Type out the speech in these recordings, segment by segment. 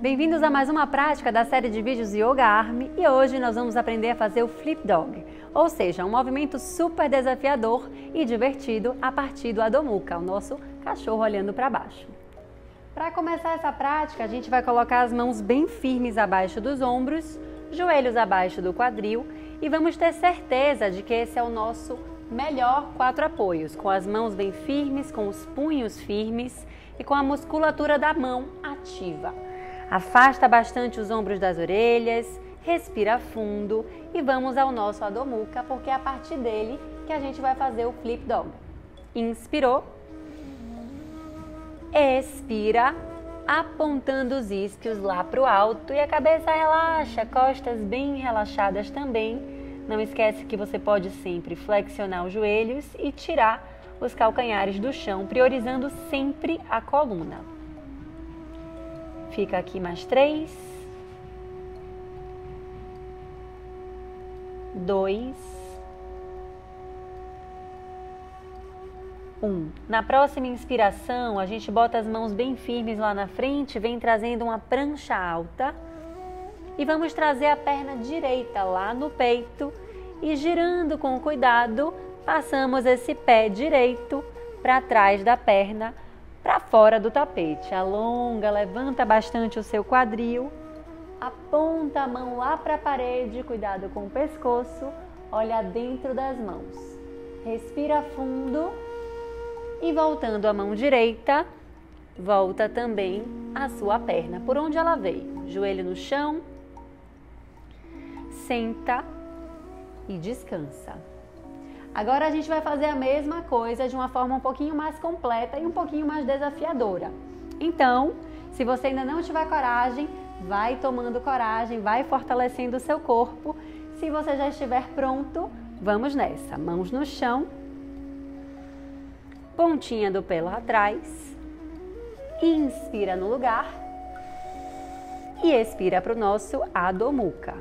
Bem-vindos a mais uma prática da série de vídeos Yoga Army e hoje nós vamos aprender a fazer o Flip Dog, ou seja, um movimento super desafiador e divertido a partir do Adho Mukha, o nosso cachorro olhando para baixo. Para começar essa prática, a gente vai colocar as mãos bem firmes abaixo dos ombros, joelhos abaixo do quadril e vamos ter certeza de que esse é o nosso melhor 4 apoios, com as mãos bem firmes, com os punhos firmes e com a musculatura da mão ativa. Afasta bastante os ombros das orelhas, respira fundo e vamos ao nosso Adho Mukha, porque é a partir dele que a gente vai fazer o Flip Dog. Inspirou, expira, apontando os isquios lá para o alto e a cabeça relaxa, costas bem relaxadas também. Não esquece que você pode sempre flexionar os joelhos e tirar os calcanhares do chão, priorizando sempre a coluna. Fica aqui mais 3, 2, 1. Na próxima inspiração, a gente bota as mãos bem firmes lá na frente, vem trazendo uma prancha alta e vamos trazer a perna direita lá no peito e girando com cuidado, passamos esse pé direito para trás da perna, para fora do tapete. Alonga, levanta bastante o seu quadril, aponta a mão lá para a parede, cuidado com o pescoço, olha dentro das mãos. Respira fundo e voltando a mão direita, volta também a sua perna, por onde ela veio. Joelho no chão, senta e descansa. Agora a gente vai fazer a mesma coisa de uma forma um pouquinho mais completa e um pouquinho mais desafiadora. Então, se você ainda não tiver coragem, vai tomando coragem, vai fortalecendo o seu corpo. Se você já estiver pronto, vamos nessa. Mãos no chão, pontinha do pé lá atrás, inspira no lugar e expira para o nosso Adho Mukha.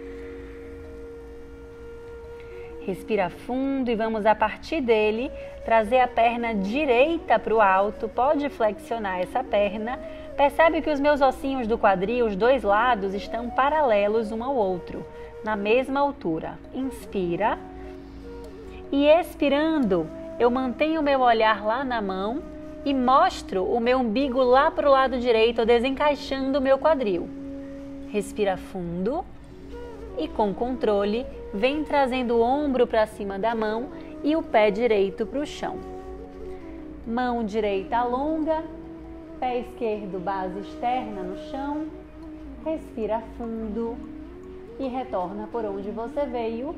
Respira fundo e vamos a partir dele trazer a perna direita para o alto, pode flexionar essa perna. Percebe que os meus ossinhos do quadril, os dois lados, estão paralelos um ao outro, na mesma altura. Inspira e expirando, eu mantenho o meu olhar lá na mão e mostro o meu umbigo lá para o lado direito, desencaixando o meu quadril. Respira fundo. E com controle, vem trazendo o ombro para cima da mão e o pé direito para o chão. Mão direita alonga, pé esquerdo base externa no chão. Respira fundo e retorna por onde você veio.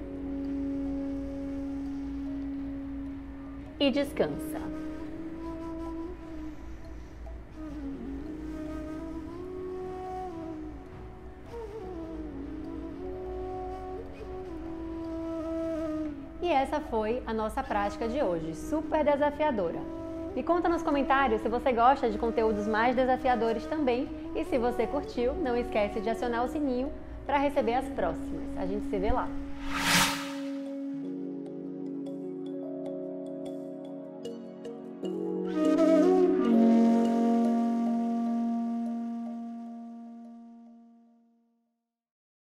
E descansa. E essa foi a nossa prática de hoje, super desafiadora. Me conta nos comentários se você gosta de conteúdos mais desafiadores também e se você curtiu, não esquece de acionar o sininho para receber as próximas. A gente se vê lá.